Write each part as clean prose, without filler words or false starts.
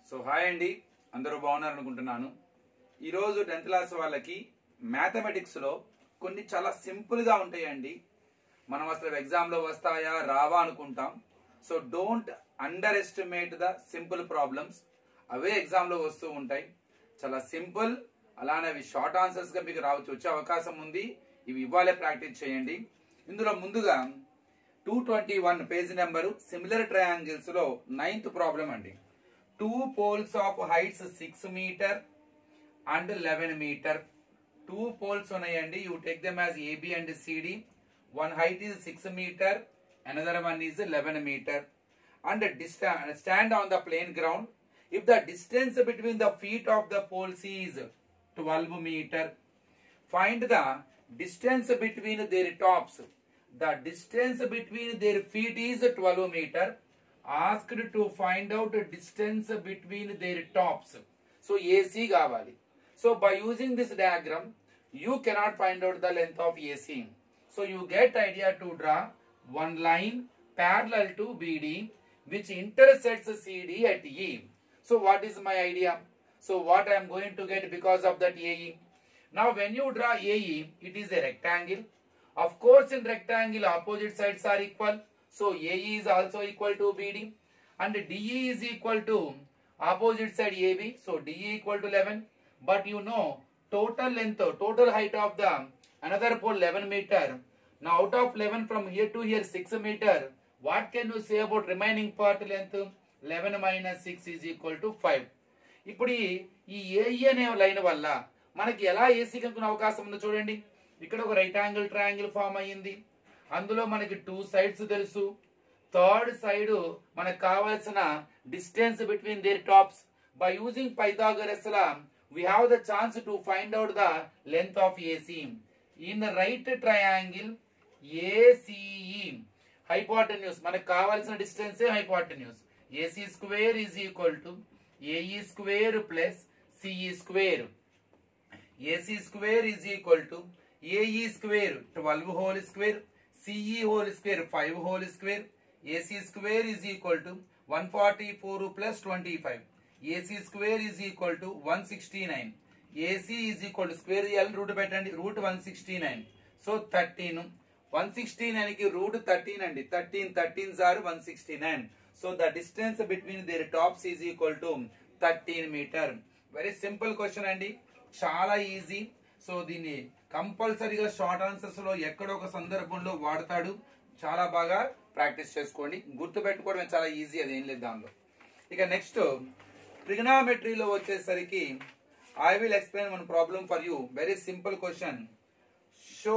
So hi అండి, అందరూ బాగున్నారు అనుకుంటున్నాను. ఈరోజు 10th క్లాస్ వాళ్ళకి మ్యాథమెటిక్స్లో కొన్ని చాలా సింపుల్గా ఉంటాయండి. మనం అసలు ఎగ్జామ్లో వస్తాయా రావా అనుకుంటాం. So don't underestimate the simple problems. అవే ఎగ్జామ్లో వస్తూ ఉంటాయి. చాలా సింపుల్, అలానే అవి షార్ట్ ఆన్సర్స్గా మీకు వచ్చే అవకాశం ఉంది. ఇవి ఇవ్వాలే ప్రాక్టీస్ చేయండి. ఇందులో ముందుగా 221 పేజ్ నెంబరు సిమిలర్ ట్రయాంగిల్స్లో 9th ప్రాబ్లం అండి. 2 poles of heights 6 meter and 11 meter. 2 poles ఉన్నాయండి. You take them as AB and CD. One height is 6 meter, another one is 11 meter. And stand on the plain ground. If the distance between the feet of the poles is 12 meter, find the distance between their tops. The distance between their feet is 12 meter. Asked to find out distance between their tops. So AC కావాలి. So by using this diagram, you cannot find out the length of AC. So you get idea to draw one line parallel to BD which intersects CD at E. So what is my idea? So what I am going to get because of that AE? Now when you draw AE, it is a rectangle. Of course in rectangle opposite sides are equal. So AE is also equal to BD and DE is equal to opposite side AB. So DE equal to 11. But you know total length, total height of the another pole 11 meter. Now out of 11 from here to here 6 meter. What can you say about remaining part length? 11 minus 6 is equal to 5. ఇప్పుడు ఈ AE అనే line వల్ల మనకి ఎలా AC కనుక్కునే అవకాశం ఉందో చూడండి. ఇక్కడ ఒక రైట్ యాంగిల్ ట్రయాంగిల్ ఫామ్ అయ్యింది. అందులో మనకి 2 sides తెలుసు. థర్డ్ సైడ్ మనకు కావాల్సిన distance between their tops. By using Pythagoras law we have the chance to find out the length of AC. In the right triangle ACE, hypotenuse మనకు కావాల్సిన డిస్టెన్స్ hypotenuse. AC square is equal to AE square plus CE square. AC square is equal to AE square 12 whole square, CE whole square 5 whole square. AC square is equal to 144 plus 25. AC square is equal to 169. AC is equal to square L root పెట్టండి, root 169. So 13. 169 కి root 13 అండి. 13s are 169. So the distance between their tops is equal to 13 meter. Very simple question అండి, చాలా easy. So దీన్ని కంపల్సరీగా short answers లో ఎక్కడో ఒక సందర్భంలో వాడతాడు. చాలా బాగా ప్రాక్టీస్ చేసుకోండి. గుర్తు పెట్టుకోవడం చాలా ఈజీ, అదేం లేదు దానిలో. ఇక నెక్స్ట్ ట్రిగనామెట్రీలో వచ్చేసరికి I will explain one problem for you. Very simple question. Show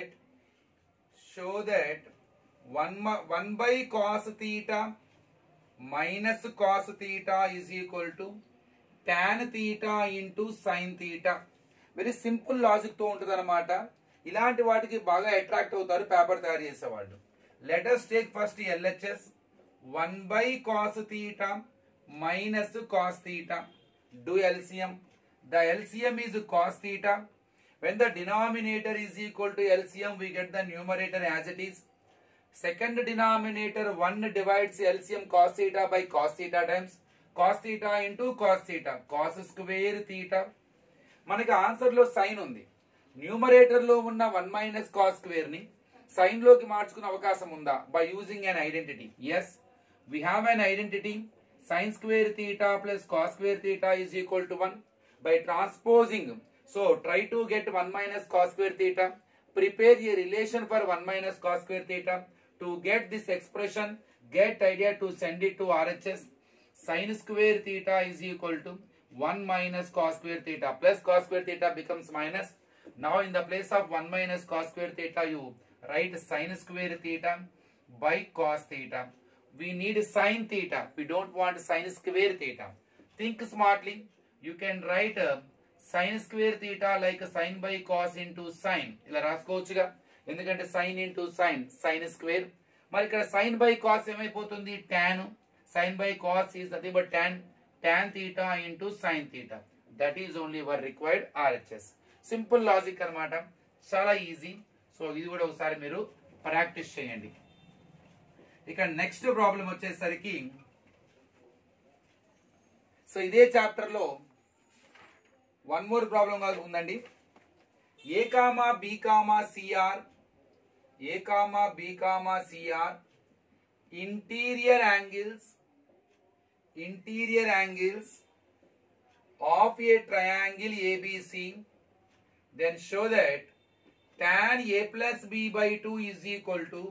that 1 by cos theta minus cos theta is equal to tan theta into sin theta. Very simple logic తో ఉంటుంది అనమాట. ఇలాంటి వాటికి బాగా అట్రాక్ట్ అవుతారు paper తయారు చేసేవాళ్ళు. Let us take first LHS. 1 by cos theta minus cos theta. Do LCM. The LCM is cos theta. When the denominator is equal to LCM, we get the numerator as it is. Second denominator 1 divides LCM cos theta by cos theta times cos theta into cos theta. Cos square theta. మనకి answer లో sine ఉంది. Numerator లో ఉన్న 1 minus cos square ని sine లోకి మార్చుకునే అవకాశం ఉందా? By using an identity. Yes, we have an identity. Sin square theta plus cos square theta is equal to 1. By transposing, so try to get 1 minus cos square theta. Prepare a relation for 1 minus cos square theta. To get this expression, get idea to send it to RHS. Sin square theta is equal to 1 minus cos square theta plus cos square theta becomes minus. Now in the place of 1 minus cos square theta, you write sin square theta by cos theta. We need sin theta. We don't want sin square theta. Think smartly. You can write sin square theta like sin by cos into sin. ఇలా రాసుకోవచ్చుగా, ఎందుకంటే sin into sin, sin square. మరి ఇక్కడ sin by cos ఏమైపోతుంది? tan. Sin by cos is nothing but tan theta into sin theta. That is only what required RHS. Simple logic అన్నమాట, చాలా easy. So ఇది కూడా ఒకసారి మీరు ప్రాక్టీస్ చేయండి. ఇక నెక్స్ట్ ప్రాబ్లం వచ్చేసరికి సో ఇదే చాప్టర్ లో వన్ మోర్ ప్రాబ్లం ఉందండి. A comma B comma C are interior angles of a triangle ABC, then show that tan A plus B by 2 is equal to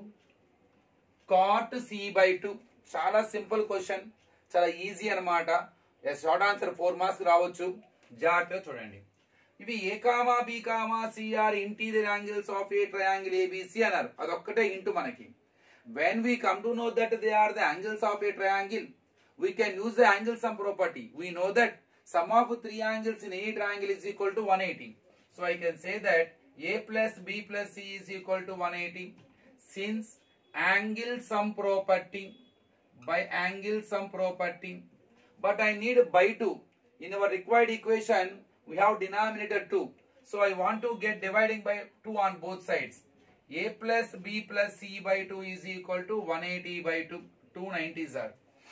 cot C by 2. చాలా simple question, చాలా easy అనమాట. Short answer 4 marks రావచ్చు. జాగ్రత్తగా చూడండి. ఇవి A comma B comma C are interior angles of a triangle ABC అన్నారు. అదొక్కటే into మనకి. When we come to know that they are the angles of a triangle, we can use the angle sum property. We know that sum of 3 angles in any triangle is equal to 180. So I can say that A plus B plus C is equal to 180. Since angle sum property, by angle sum property, but I need by 2. In our required equation, we have denominator 2. So I want to get dividing by 2 on both sides. A plus B plus C by 2 is equal to 180 by 2. 290s are.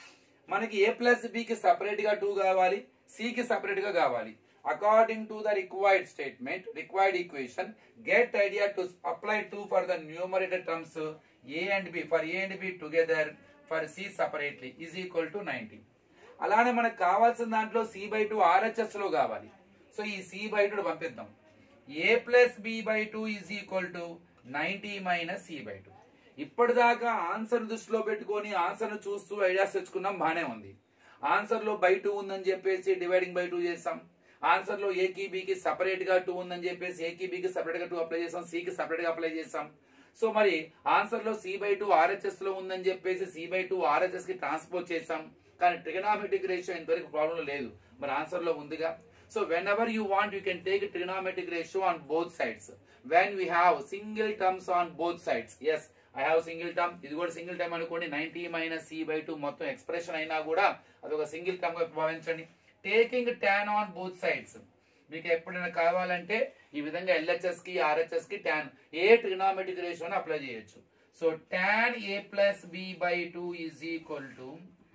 మనకి A plus B కి separate గా 2 కావాలి, C కి separate గా కావాలి. According to the required statement, required equation, get idea to apply 2 for the numerator terms A and B. For A and B together, for C separately is equal to 90. అలానే మనకు కావాల్సిన దాంట్లో C by 2 RHS లో కావాలి. So ఈ C by 2 పంపిద్దాం. A plus B by 2 is equal to 90 minus C by 2. ఇప్పటిదాకా answer దృష్టిలో పెట్టుకొని ఆన్సర్ ను చూస్తూ ఐడియాస్ తెచ్చుకున్నాం, బానే ఉంది. ఆన్సర్ లో బై 2 ఉందని చెప్పేసి డివైడింగ్ బై 2 చేస్తాం. ఆన్సర్ లో ఏకి బికి సపరేట్ గా 2 ఉందని చెప్పేసి ఏకి బికి సపరేట్ గా 2 అప్లై చేస్తాం, సి కి సపరేట్ గా అప్లై చేస్తాం. సో మరి ఆన్సర్ లో C by 2 RHS లో ఉందని చెప్పేసి C by 2 RHS కి ట్రాన్స్పోజ్ చేస్తాం. కానీ ట్రిగనామెట్రిక్ రేషియో ఇంతవరకు ప్రాబ్లం లేదు, మరి ఆన్సర్ లో ఉందిగా. So whenever you want you can take trigonometric ratio on both sides when we have single terms on both sides. Yes, I have single term. ఇది కూడా single term అనుకోండి. 90 minus C by 2 మొత్తం expression అయినా కూడా అదొక single term గా భావించండి. Taking tan on both sides. మీకు ఎప్పుడైనా కావాలంటే ఈ విధంగా LHS కి RHS కి tan ఏ ట్రిగనామెట్రిక్ రేషియోని అప్లై చేయొచ్చు. So tan A plus B by 2 is equal to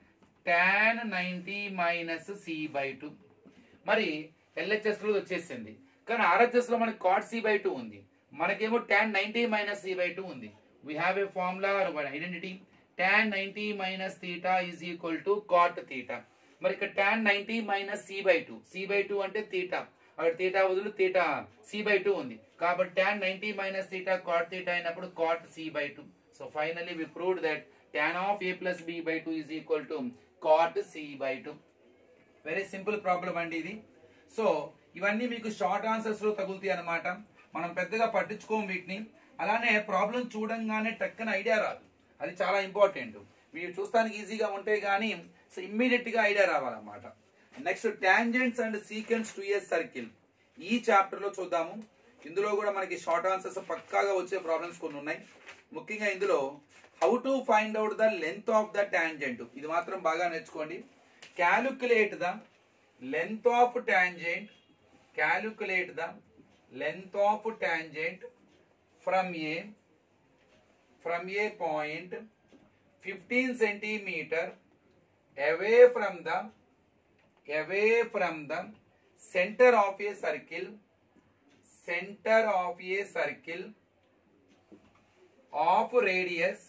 tan 90 minus C by 2. మరి LHS లో వచ్చేసింది, కానీ RHS లో మనకి cot C by 2 ఉంది, మనకేమో tan 90 minus C by 2 ఉంది. We have a formula or an identity. Tan 90 minus theta is equal to cot theta. మరి ఇక్కడ tan 90 minus C by 2. C by 2 అంటే theta. అక్కడ theta వదులు theta C by 2 ఉంది. కాబట్టి tan 90 minus theta cot theta అయినప్పుడు cot C by 2. So finally we proved that tan of A plus B by 2 is equal to cot C by 2. Very simple problem అండి ఇది. So ఇవన్నీ మీకు short answers లో తగులుతాయి అన్నమాట. మనం పెద్దగా పట్టించుకోం వీటిని. అలానే ప్రాబ్లం చూడంగానే టక్కన ఐడియా రాదు, అది చాలా ఇంపార్టెంట్. మీరు చూస్తానికి ఈజీగా ఉంటాయి కానీ సో ఇమ్మీడియట్ గా ఐడియా రావాలన్నమాట. Next tangents and secants to a circle, ఈ చాప్టర్ లో చూద్దాము. ఇందులో కూడా మనకి షార్ట్ ఆన్సర్స్ పక్కాగా వచ్చే ప్రాబ్లమ్స్ కొన్ని ఉన్నాయి. ముఖ్యంగా ఇందులో how to find out the length of the tangent, ఇది మాత్రం బాగా నేర్చుకోండి. Calculate the length of tangent, calculate the length of tangent from a point 15 centimeter away from the center of a circle of radius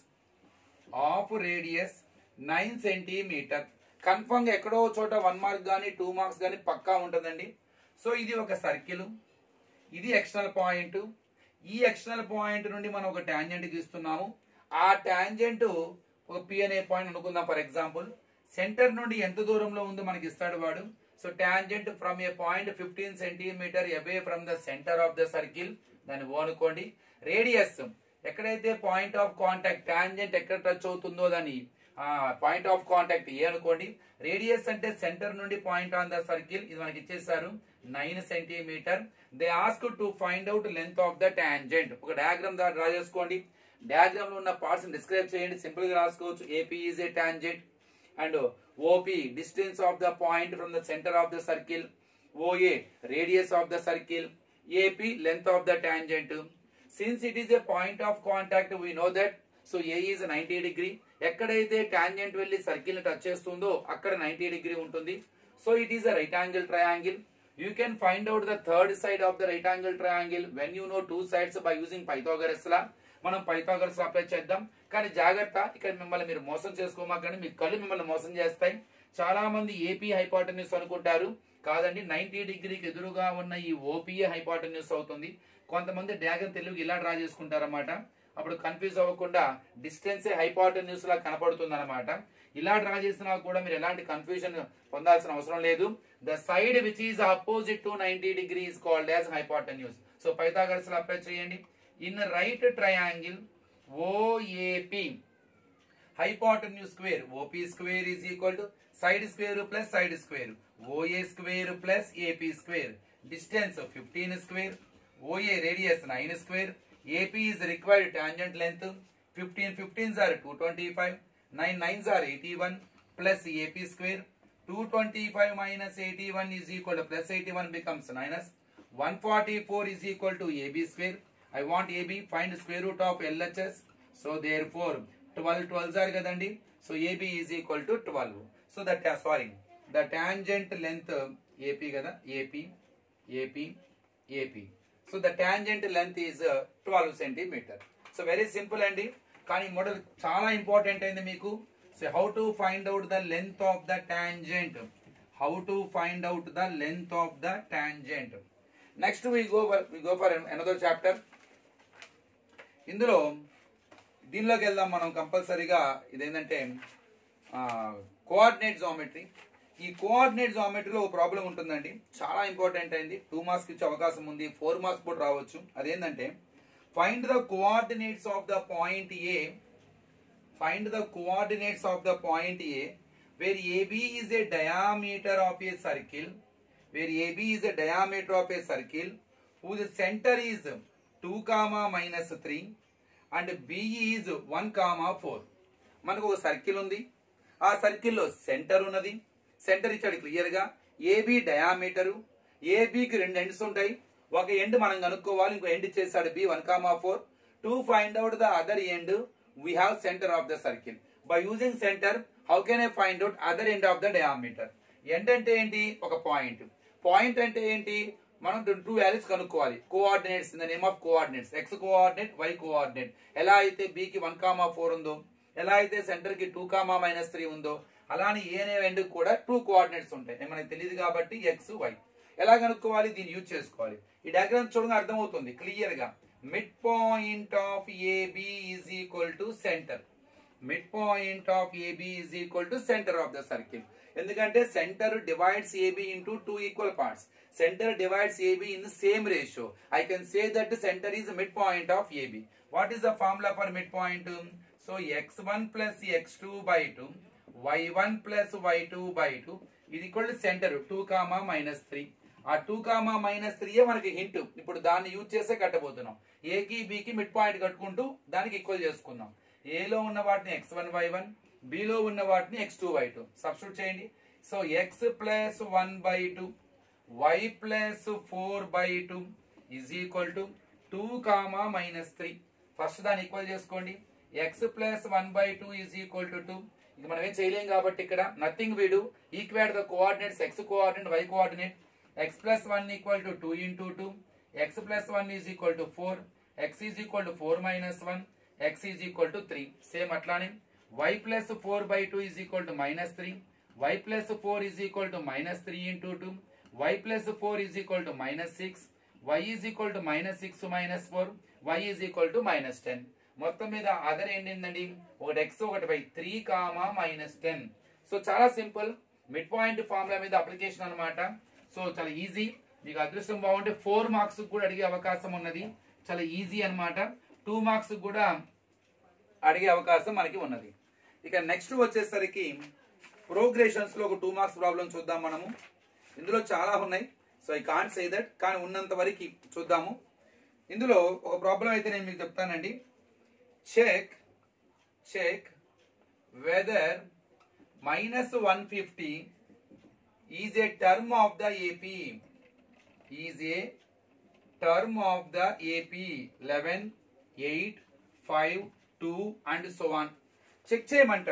9 centimeter. Confirm గా ఎక్కడో చోట 1 mark గానీ 2 marks గానీ పక్కా ఉంటుందండి. సో ఇది ఒక సర్కిల్, ఇది ఎక్స్టర్నల్ పాయింట్. ఈ ఎక్స్టర్నల్ పాయింట్ నుండి మనం ఒక టాంజెంట్ గీస్తున్నాము. ఆ టాంజెంట్ ఒక P అనే పాయింట్ అనుకుందాం ఫర్ ఎగ్జాంపుల్. సెంటర్ నుండి ఎంత దూరంలో ఉందో మనకి ఇస్తాడు వాడు. So tangent from a point 15 centimetre away from the centre of the circle, దాన్ని O అనుకోండి. రేడియస్ ఎక్కడైతే పాయింట్ ఆఫ్ కాంటాక్ట్ టాంజెంట్ ఎక్కడ టచ్ అవుతుందో దాన్ని పాయింట్ ఆఫ్ కాంటాక్ట్ ఏ అనుకోండి. రేడియస్ అంటే సెంటర్ నుండి పాయింట్ ఆన్ ద సర్కిల్, ఇది మనకి ఇచ్చేసారు 9 centimetre. They ask to find out length of the tangent. ఒక డయాగ్రామ్ డ్రా చేసుకోండి. డయాగ్రామ్ లో ఉన్న పార్ట్స్ డిస్క్రైబ్ చేయండి. సింపుల్ గా రాసుకోవచ్చు. AP is a tangent and OP distance of the point from the center of the circle, OA radius of the circle, AP length of the tangent. Since it is a point of contact, we know that so A is 90 degree. ఎక్కడైతే tangent వెళ్ళి circle ని touch చేస్తుందో అక్కడ 90 degree ఉంటుంది. So it is a right angle triangle. You can find out the third side of the right angle triangle when you know two sides by using Pythagoras law. మనం Pythagoras apply చేద్దాం. కానీ జాగ్రత్త, ఇక్కడ మిమ్మల్ని మీరు మోసం చేసుకోమాకండి, మీ కళ్ళు మిమ్మల్ని మోసం చేస్తాయి. చాలా మంది ఏపీ హైపోటెన్యూస్ అనుకుంటారు, కాదండి 90 డిగ్రీకి ఎదురుగా ఉన్న ఈ ఓపీఏ హైపోటెన్యూస్ అవుతుంది. కొంతమంది డ్రాగన్ తెలివికి ఇలా డ్రా చేసుకుంటారన్నమాట. అప్పుడు కన్ఫ్యూజ్ అవ్వకుండా డిస్టెన్స్ హైపోటెన్యూస్ లా కనపడుతుంది అనమాట. ఇలా డ్రా చేసినా కూడా మీరు ఎలాంటి కన్ఫ్యూజన్ పొందాల్సిన అవసరం లేదు. The side which is opposite to 90 degree is called as hypotenuse. So Pythagoras law apply చేయండి. In right triangle OAP, hypotenuse square OP square is equal to side square plus side square OA square plus AP square. Distance 15 square, OA radius 9 square, AP is required tangent length 15 15s are 225, 9 9s are 81 plus AP square. 225 minus 81 is equal to plus 81 becomes minus 144 is equal to AB square. I want AB, find square root of LHS. So therefore 12 12s are kadandi. So AB is equal to 12. So that the tangent length AP kada, AP. So the tangent length is 12 centimeter. So very simple andi. Kani model chala important aindi meeku. So how to find out the length of the tangent? How to find out the length of the tangent? Next we go for another chapter. ఇందులో దీనిలోకి వెళ్దాం మనం కంపల్సరీగా. ఇదేంటంటే coordinate geometry. ఈ coordinate జామెట్రీలో ఒక problem ఉంటుందండి, చాలా ఇంపార్టెంట్ అయింది. 2 మార్క్స్ ఇచ్చే అవకాశం ఉంది, 4 మార్క్స్ కూడా రావచ్చు. అదేంటంటే find the coordinates of the point A. Find the coordinates of the point A where AB is a diameter of a circle. Where AB is a diameter of a circle whose center is 2, -3 and B is 1, 4. మనకు ఒక circle ఉంది, ఆ సర్కిల్లో centre ఉన్నది. Centre ఇచ్చాడు clear గా. AB diameter, ఏబికి 2 ends ఉంటాయి. ఒక ఎండ్ మనం కనుక్కోవాలి, ఇంకో ఎండ్ ఇచ్చేసాడు B 1, 4. To find out the other end we have center of the circle. By using center, how can I find out other end of the diameter? End అంటే ఏంటి? ఒక point. Point అంటే ఏంటి? మనం 2 వాల్యూస్ కనుక్కోవాలి. Coordinates in the name of coordinates. X coordinate, Y coordinate. ఎలా అయితే B కి 1, 4 ఉందో, ఎలా అయితే సెంటర్ కి 2, -3 ఉందో, అలానే ఏ ఎండ్ కూడా 2 కోఆర్డినేట్స్ ఉంటాయి. మనకి తెలియదు కాబట్టి ఎక్స్ వై. ఎలా కనుక్కోవాలి? దీన్ని యూజ్ చేసుకోవాలి. ఈ డయాగ్రామ్ చూడగా అర్థమవుతుంది క్లియర్ గా. Mid point of AB is equal to centre. Mid point of AB is equal to centre of the circle. ఎందుకంటే centre divides AB into 2 equal parts. Center divides AB in the same ratio. I can say that the center is the midpoint of AB. What is the formula for midpoint? So x1 plus x2 by 2, y1 plus y2 by 2 is equal to center 2, -3. ఆ 2, -3 మనకి hint. ఇప్పుడు దాన్ని use చేసే కట్టబోతున్నాం. A కి B కి mid point కట్టుకుంటూ దానికి ఈక్వల్ చేసుకుందాం. A లో ఉన్న వాటిని x1 y1, B లో ఉన్న వాటిని x2 y2 సబ్స్టిట్యూట్ చేయండి. So x plus 1 by 2, y plus 4 by 2 is equal to 2, -3. First దాన్ని ఈక్వల్ చేసుకోండి. x plus 1 by 2 is equal to 2. ఇది మనం ఏం చేయలేం కాబట్టి ఇక్కడ nothing we do. Equate the coordinates x coordinate, y coordinate. x plus 1 equal to 2 into 2. x plus 1 is equal to 4. x is equal to 4 minus 1. x is equal to 3. Same అట్లానే y plus 4 by 2 is equal to -3. y plus 4 is equal to -3 into 2. y plus 4 is equal to -6. y is equal to -6 minus 4. y is equal to -10. మొత్తం మీద other ఏంటండి? ఒకటి x, ఒకటి y. 3, -10. So చాలా simple. Mid point formula మీద application అన్నమాట. So చాలా easy. మీకు అదృష్టం బాగుంటే 4 మార్క్స్ కూడా అడిగే అవకాశం ఉన్నది. చాలా ఈజీ అన్నమాట. 2 మార్క్స్ కూడా అడిగే అవకాశం మనకి ఉన్నది. ఇక నెక్స్ట్ వచ్చేసరికి ప్రోగ్రెషన్స్ లో ఒక 2 మార్క్స్ ప్రాబ్లం చూద్దాం మనము. ఇందులో చాలా ఉన్నాయి. So I can't say that, కానీ ఉన్నంత వరకు చూద్దాము. ఇందులో ఒక ప్రాబ్లం అయితే నేను మీకు చెప్తానండి. Check whether -150 is a term of the AP. Is a term of the AP 11, 8, 5, 2 and so on. Check చేయమంటాడు.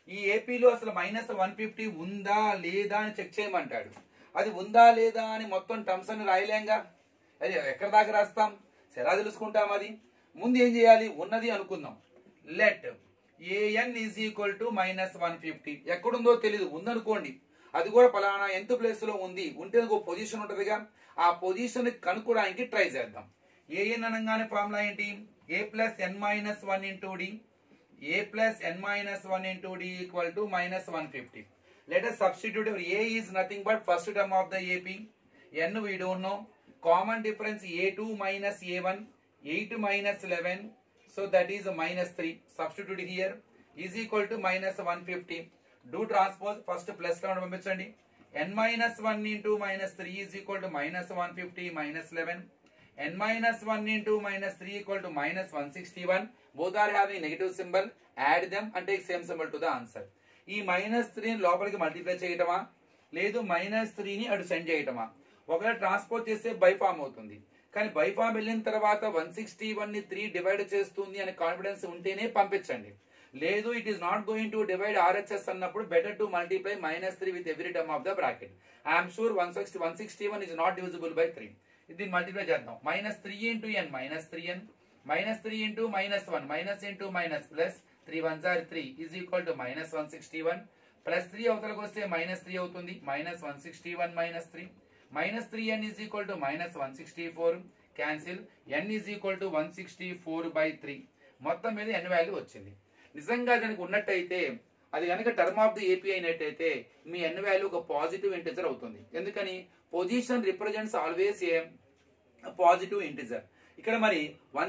ఈ ఏపీలో అసలు -150 ఉందా లేదా అని చెక్ చేయమంటాడు. అది ఉందా లేదా అని మొత్తం టర్మ్స్ అని రాయలేంగా, అది ఎక్కడ దాకా రాస్తాం, ఎలా తెలుసుకుంటాం? అది ముందు ఏం చేయాలి, ఉన్నది అనుకుందాం. Let an is equal to -150. ఎక్కడుందో తెలియదు, ఉందనుకోండి, అది కూడా పలానా ఎంత ప్లేస్ లో ఉంది, ఉంటే ఒక పొజిషన్ ఉంటదిగా, ఆ పొజిషన్ కనుక్కోవడానికి ట్రై చేద్దాం. an అనగానే ఫార్ములా ఏంటి, a plus n minus 1 into d, a plus n minus 1 into d equal to -150. Let us substitute. A is nothing but first term of the AP. N we don't know. Common difference A2 minus A1. 8 minus 11. So that is -3. Substitute here. Is equal to -150. Do transpose. First plus round పంపించండి. N minus 1 into -3 is equal to -150 minus 11. N minus 1 into -3 equal to -161. Both are having negative symbol. Add them and take same symbol to the answer. ఈ -3 లోపలికి multiply చేయటమా, లేదు -3ని అటు send చేయటమా? ఒకవేళ transport చేస్తే బైఫామ్ అవుతుంది, కానీ బైఫామ్ వెళ్ళిన తర్వాత 161 ని 3 డివైడ్ చేస్తుంది అనే కాన్ఫిడెన్స్ ఉంటేనే పంపించండి. లేదు it is not going to divide RHS అన్నప్పుడు better to multiply -3 with every term of the bracket. I'm sure 161 is not divisible by 3. దీన్ని మల్టిప్లై చేద్దాం. -3 ఇంటూ n -3n, -3 ఇంటూ -1 minus into minus plus 3 1s are 3 is equal to -161 plus 3 అవతలకు వస్తే -3 అవుతుంది. -161 -3 -3n is equal to -164. Cancel. n is equal to 164/3. మొత్తం మీద n value వచ్చింది. నిజంగా దానికి ఉన్నట్టయితే, అది కనుక టర్మ్ ఆఫ్ ది ఏపీ అయినట్టయితే మీ n వాల్యూ ఒక పాజిటివ్ ఇంటిజర్ అవుతుంది. ఎందుకని, position represents always a positive integer. ఇక్కడ మరి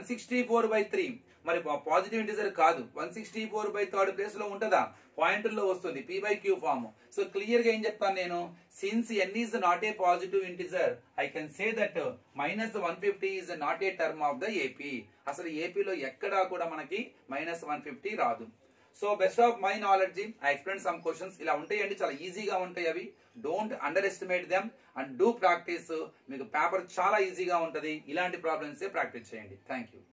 164/3 మరి పాజిటివ్ ఇంటిజర్ కాదు, 164/3 ప్లేస్ లో ఉంటదా, పాయింట్లో వస్తుంది, p/q ఫార్మ్. సో క్లియర్ గా ఏం చెప్తాను నేను, since n is not a positive integer, I can say that -150 is not a term of the AP. అసలు ఏపీలో ఎక్కడా కూడా మనకి -150 రాదు. So best of my knowledge I explain some questions. ఇలా ఉంటాయండి, చాలా ఈజీగా ఉంటాయి అవి. Don't underestimate them and do practice. మీకు పేపర్ చాలా ఈజీగా ఉంటది. ఇలాంటి ప్రాబ్లమ్స్ ప్రాక్టీస్ చేయండి. Thank you.